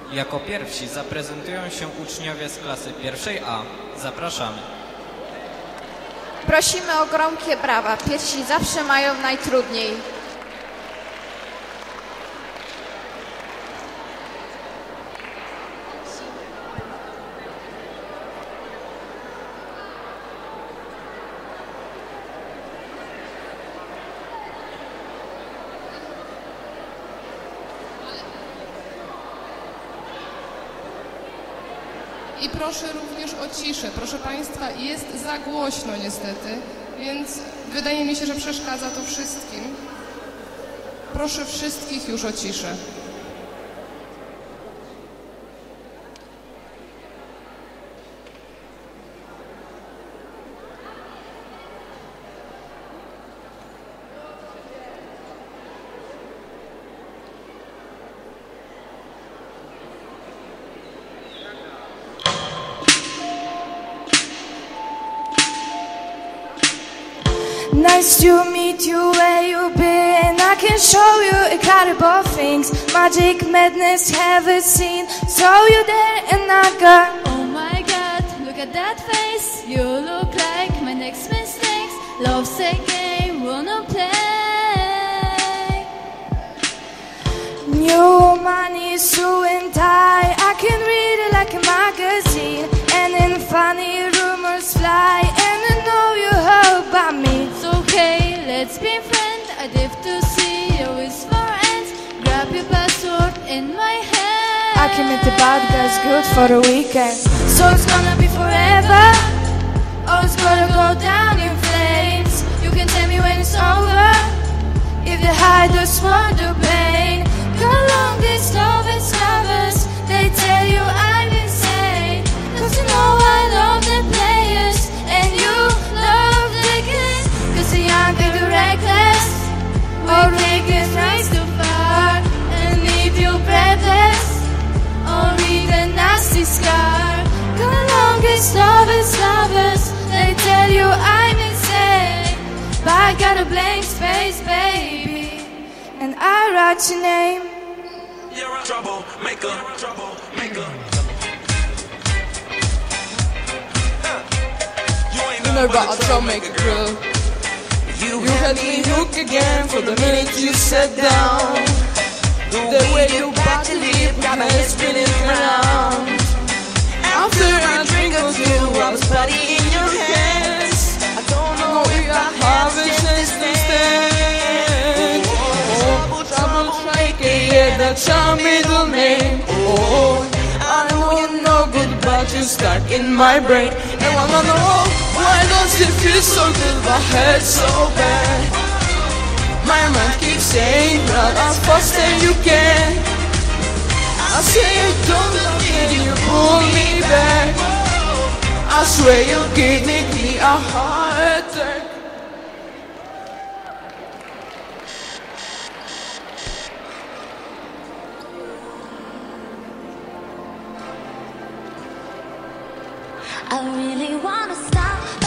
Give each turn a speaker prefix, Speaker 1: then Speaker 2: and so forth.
Speaker 1: Jako pierwsi zaprezentują się uczniowie z klasy pierwszej A. Zapraszamy.
Speaker 2: Prosimy o gromkie brawa. Pierwsi zawsze mają najtrudniej.
Speaker 3: I proszę również o ciszę. Proszę Państwa, jest za głośno niestety, więc wydaje mi się, że przeszkadza to wszystkim. Proszę wszystkich już o ciszę.
Speaker 4: Nice to meet you, where you been? I can show you a couple of things. Magic, madness, haven't seen. Saw you there and I got.
Speaker 5: Oh my god, look at that face. You look like my next mistakes. Love's a game, wanna play.
Speaker 4: New money, suit and tie. I can read it like a magazine. And then funny rumors fly. And I know you heard about me.
Speaker 5: It's okay, let's be friends. I'd live to see your wish for ends. Grab your password in my hand.
Speaker 4: I can make the bad guys good for the weekend. So it's gonna be forever. Oh, it's gonna go down in flames. You can tell me when it's over. If the high just want the pain. How long this love is lovers. They tell you I'm insane. Cause you know I love the players. And you love the game. Cause the young and the reckless. All reckless race too far. And leave you breathless. Only the nasty scar. How long this love is lovers. They tell you I'm insane. But I got a blank space, baby. And I write your name.
Speaker 6: You're a troublemaker, troublemaker.
Speaker 3: You know about a troublemaker, girl.
Speaker 6: You
Speaker 3: had me hooked again from the minute you sat down. The way you bite your lip got my head spinning round. After I drink of you, I was bloody in your hands. I don't know if I have a chance to stand. Troublemaker, yeah, that's your middle name. Oh, I know you're no good, but you're stuck in my brain. And I wanna know, why does it feel so good, my head so bad? My mind keeps saying, run as fast as you can. I say you don't love me, and you pull me back. I swear you're giving me a heart attack.
Speaker 7: I really wanna stop,